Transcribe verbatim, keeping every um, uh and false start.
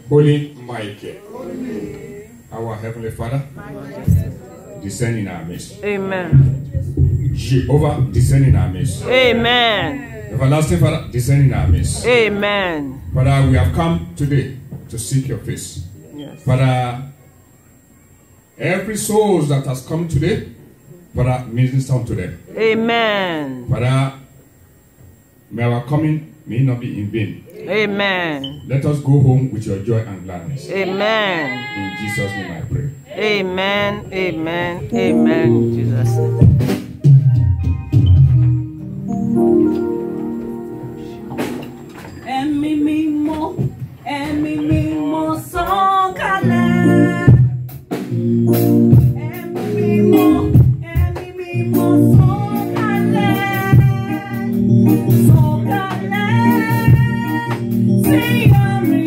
Holy Michael, our Heavenly Father, descend in our midst. Amen. Jehovah, descend in our midst. Amen. Everlasting Father, descend in our midst. Amen. Father, we have come today to seek your face. Yes. Father, every soul that has come today, Father, minister unto them. Amen. Father, may our coming may not be in vain. Amen. Let us go home with your joy and gladness. Amen. In Jesus' name I pray. Amen. Amen. Amen. Jesus' name. Ẹ̀mí mímọ́, ẹ̀mí mímọ́ sọ̀kalẹ̀. Ẹ̀mí mímọ́, ẹ̀mí mímọ́ sọ̀kalẹ̀. Sọ̀kalẹ̀ sí orí